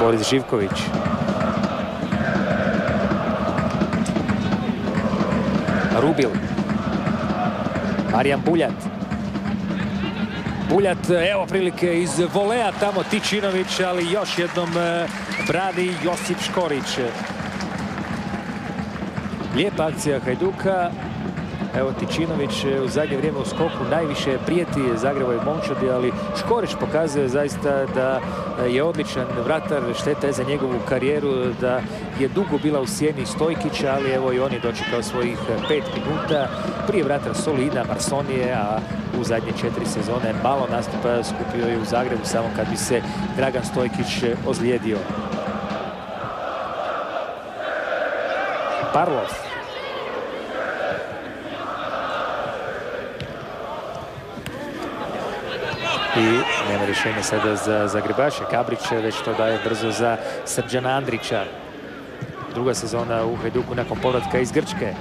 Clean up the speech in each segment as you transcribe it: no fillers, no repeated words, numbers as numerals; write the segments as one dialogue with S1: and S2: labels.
S1: Boris Živković. Rubil. Marijan Buljat. Buljat, evo prilike iz volea tamo Tičinović, ali još jednom brani Josip Škorić. Lijepa akcija Hajduka. Evo Tičinović u zadnje vrijeme u skoku najviše prijeti Zagrebovoj momčadi, ali Škorić pokazuje zaista da je odličan vratar. Šteta je za njegovu karijeru da je dugo bila u sjeni Stojkića, ali evo i on je dočekao svojih 5 minuta. Prije vratar Solina, Marsonije, a u zadnje 4 sezone malo nastupa skupio je u Zagrebu samo kad bi se Dragan Stojkić ozlijedio. Parlov. I nema rješenja sada za Zagrebaše. Gabrić već to daje brzo za Srđana Andrića. Druga sezona u Hajduku nakon povratka iz Grčke.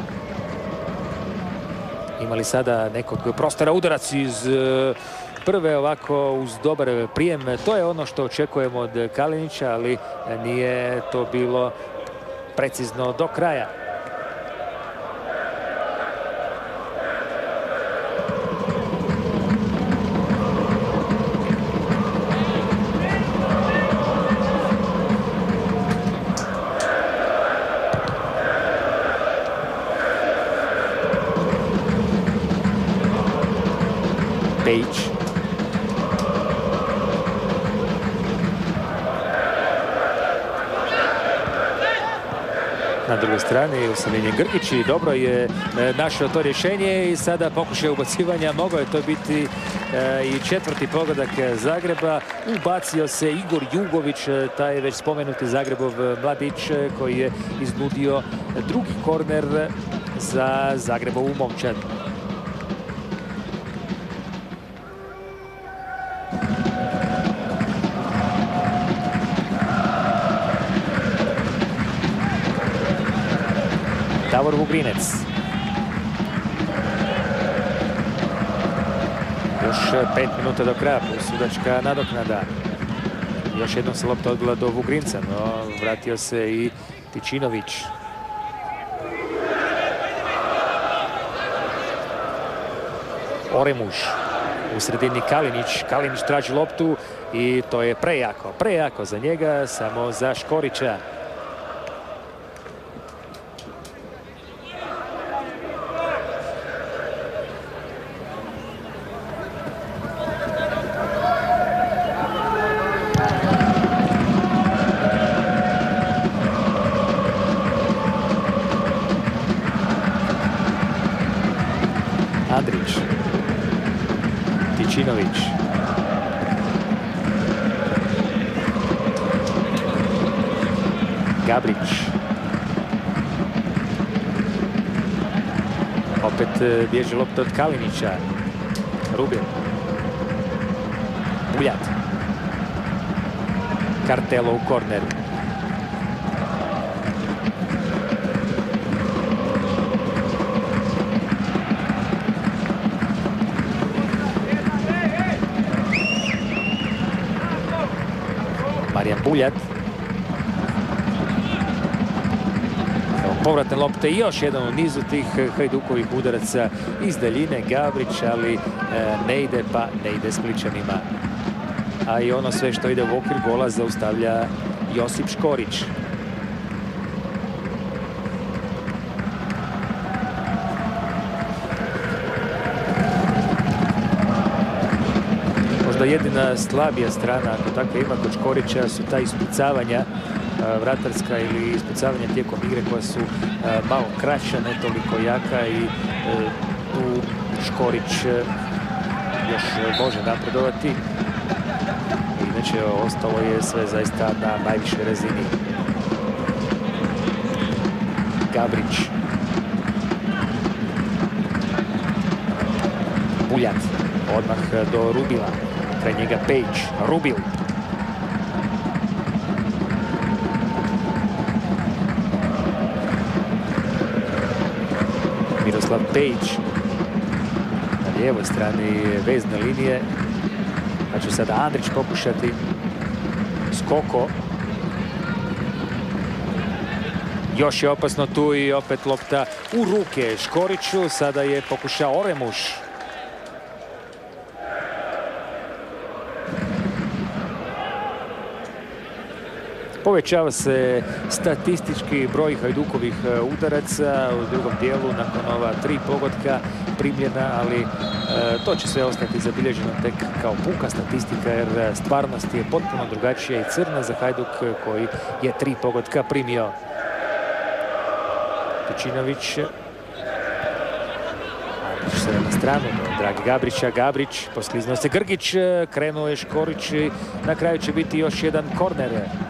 S1: Imali sada nekog prostora, udarac iz prve ovako uz dobar prijem. To je ono što očekujemo od Kalinića, ali nije to bilo precizno do kraja. Pejić. Na drugoj strani usamljenje Grgić i dobro je našao to rješenje i sada pokušaj ubacivanja. Mogao je to biti i četvrti pogodak Zagreba. Ubacio se Igor Jugović, taj već spomenuti Zagrebov mladić koji je iznudio drugi korner za Zagrebovu momčad. Davor Vugrinec. Još 5 minuta do kraja, sudačka nadoknada. Još jednom se lopta odbila do Vugrinca, no vratio se i Tičinović. Oremuš. U sredini Kalinić. Kalinić traži loptu i to je prejako. Prejako za njega, samo za Škorića. Andrić. Tičinović. Gabrić. Opet bježi lopta od Kalinića. Rubil. Buljat. Kartelo u korneru. Marijan Buljat. Povratne lopte i još jedan u nizu tih Hajdukovih udaraca iz daljine. Gabrić, ali ne ide, pa ne ide Spličanima. A i ono sve što ide u okvir gola zaustavlja Josip Škorić. Možda jedina slabija strana, ako tako ima kod Škorića, su ta ispucavanja vratarska ili ispucavanja tijekom igre koja su malo kraća, ne toliko jaka i tu Škorić još može napredovati. Inače, ostalo je sve zaista na najvišoj razini. Gabrić. Buljat. Odmah do Rubila. Kraj njega Pejić. Rubil. Miroslav Pejić. Na lijevoj strani vezne linije. Pa će sada Andrić pokušati. Skoko. Još je opasno tu i opet lopta u ruke Škoriću. Sada je pokušao Oremuš. Povećava se statistički broj Hajdukovih udaraca u drugom dijelu nakon ova 3 pogotka primljena, ali to će sve ostati zabilježeno tek kao puka statistika, jer stvarnost je potpuno drugačija i crna za Hajduk koji je 3 pogotka primio. Tučinović se na stranu Dragi Gabrića. Gabrić, poskliznuo se Grgić, krenuo je Škorić i na kraju će biti još jedan korner.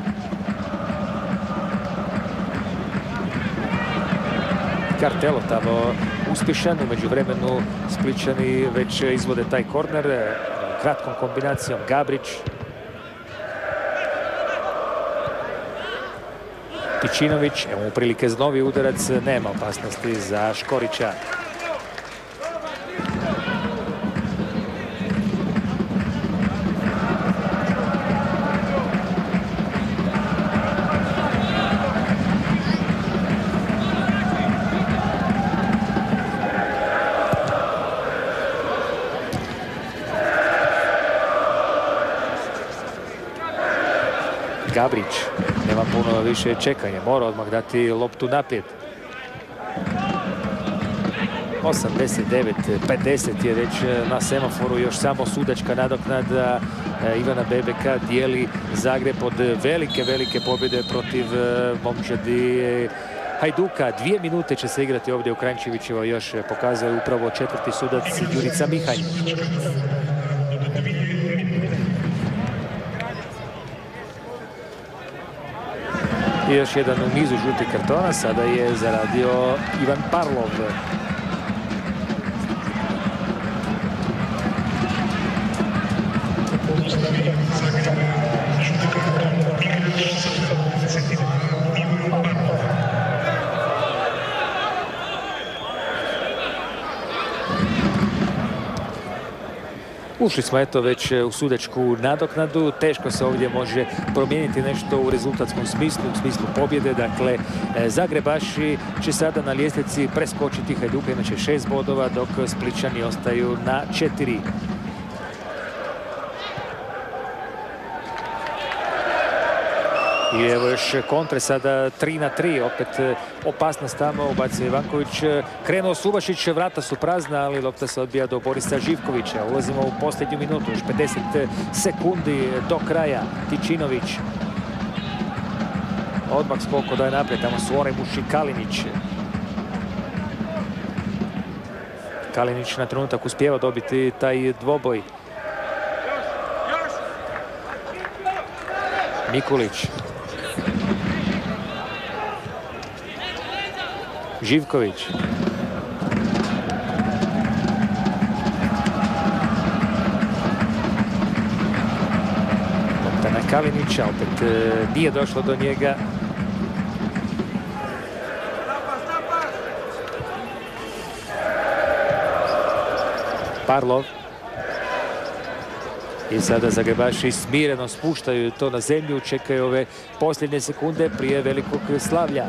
S1: Kartelo tamo uspješan, u međuvremenu Splićani već izvode taj korner kratkom kombinacijom. Gabrić, Tičinović, evo mu prilike za novi udarac, nema opasnosti za Škorića. Gabrić, nema puno više čekanja, mora odmah dati loptu naprijed. 89-50 je već na semaforu, još samo sudačka nadoknada Ivana Bebeka dijeli Zagreb od velike pobjede protiv momčadi Hajduka. 2 minute će se igrati ovdje u Kranjčevićevo, još pokazuje upravo 4. sudac Jurica Mihanj. I još jedan u nizu žutih kartona, sada je zaradio Ivan Parlov. Ušli smo eto već u sudačku nadoknadu, teško se ovdje može promijeniti nešto u rezultatskom smislu, u smislu pobjede. Dakle, Zagrebaši će sada na ljestvici preskočiti Hajduka, inače 6 bodova, dok Splićani ostaju na 4. I evo još kontre sada 3-3, opet opasnost tamo, ubacuje Ivanković, krenuo Subašić, vrata su prazna, ali lopta se odbija do Borisa Živkovića. Ulazimo u posljednju minutu, još 50 sekundi do kraja. Tičinović. Odmah skoko daje naprijed, tamo su Oremuš i Kalinić. Kalinić na trenutak uspijeva dobiti taj dvoboj. Mikulić. Živković. Lopta na Kalinića, opet nije došlo do njega. Parlov. I sada Zagrebaši smireno spuštaju to na zemlju, čekaju ove posljednje sekunde prije velikog slavlja.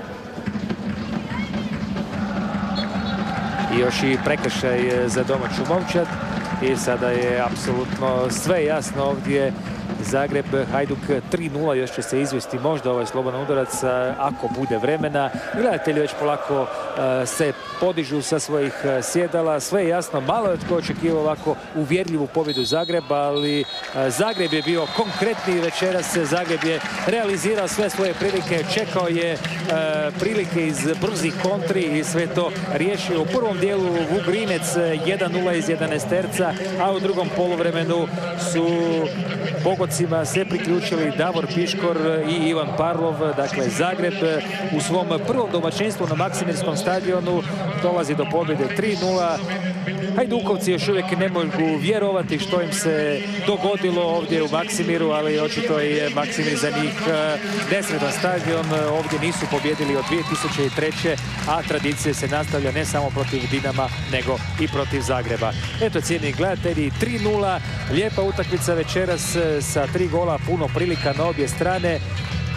S1: I još i prekršaj za domaću momčad. I sada je apsolutno sve jasno ovdje. Zagreb, Hajduk 3-0, još će se izvesti možda ovaj slobodan udarac ako bude vremena. Gledatelji već polako se podižu sa svojih sjedala. Sve je jasno, malo je tko očekivao ovako uvjerljivu pobjedu Zagreba, ali Zagreb je bio konkretniji večeras. Zagreb je realizirao sve svoje prilike, čekao je prilike iz brzih kontri i sve to riješio. U prvom dijelu Vugrinec 1-0 iz 11 terca, a u drugom poluvremenu su pogocima se priključili Davor Piškor i Ivan Parlov. Dakle, Zagreb u svom prvom domaćinstvu na Maksimirskom stadionu dolazi do pobjede 3-0. Hajdukovci još uvijek ne mogu vjerovati što im se dogodilo ovdje u Maksimiru, ali očito je Maksimir za njih nesretan stadion. Ovdje nisu pobjedili od 2003. a tradicija se nastavlja ne samo protiv Dinama, nego i protiv Zagreba. Eto, cijenjeni gledatelji, 3-0, lijepa utakmica večeras sa 3 gola, puno prilika na obje strane.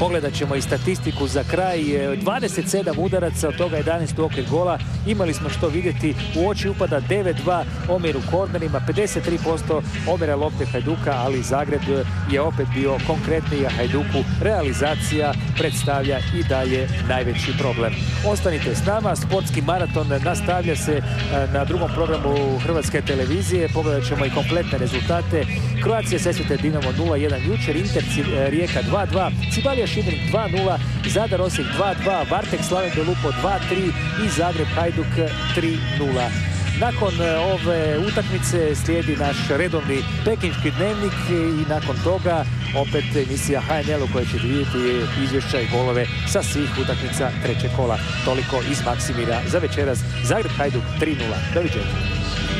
S1: Pogledat ćemo i statistiku za kraj. 27 udaraca, od toga 11 u okvir gola. Imali smo što vidjeti. U oči upada 9-2 omjer u kornerima, 53% omjera lopte Hajduka, ali Zagreb je opet bio konkretniji, a Hajduku realizacija predstavlja i dalje najveći problem. Ostanite s nama, sportski maraton nastavlja se na drugom programu Hrvatske televizije. Pogledat ćemo i kompletne rezultate. Croatia Sesvete Dinamo 0-1 jučer, Inter Rijeka 2-2, Cibalija Šibenik 2-0, Zadar Osijek 2-2, Vartek Slaven Belupo 2-3 i Zagreb Hajduk 3-0. Nakon ove utakmice slijedi naš redovni pekinški dnevnik i nakon toga opet emisija HNL u kojoj ćete vidjeti izvješća i golove sa svih utakmica trećeg kola. Toliko iz Maksimira za večeras. Zagreb Hajduk 3-0. Doviđenja.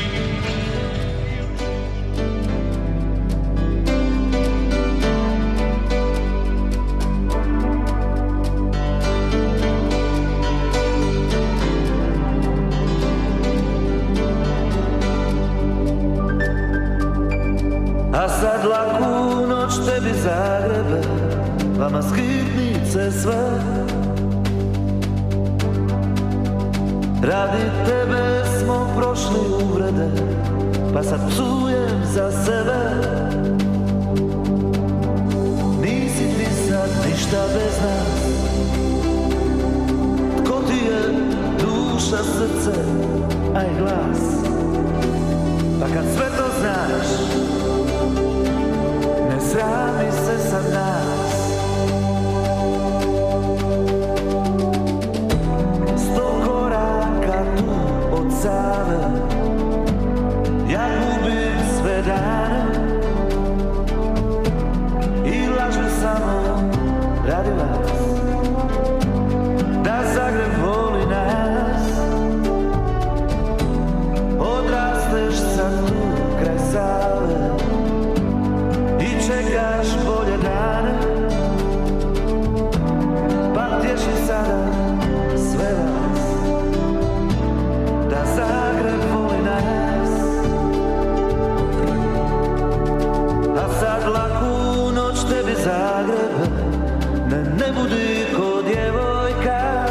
S2: A sad laku noć tebi Zagrebe, vama skitnice sve. Radi tebe smo prošli uvrede, pa sad psujem za sebe. Nisi ti sad ništa bez nas, tko ti je duša, srce, a i glas. Pa kad sve to znaš, ne srami se sad nas. 100 koraka tu od Save, ja gubim sve dane i lažem samo radi vas, da Zagreb voli nas. Odrasteš sad tu kraj Save i čekaš bolje dane, pa tješi sada sve vas, da Zagreb voli nas. A sad laku noć tebi Zagrebe, ne budi ko djevojka.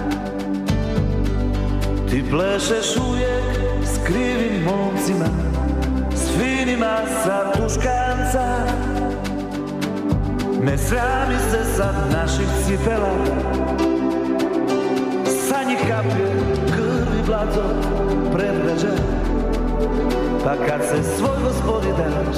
S2: Ti plešeš uvijek s krivim momcima, s finima sa tuškanca. Ne srami se sad naših cipela, sa njih kapje krvi blato predgrađa. Pa kad se svoj gospodi da